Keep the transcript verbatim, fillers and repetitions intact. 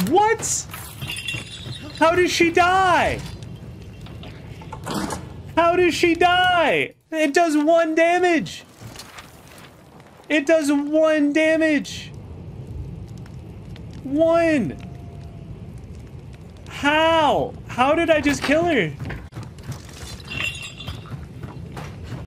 What? How did she die? How does she die? It does one damage. It does one damage. One. How? How did I just kill her?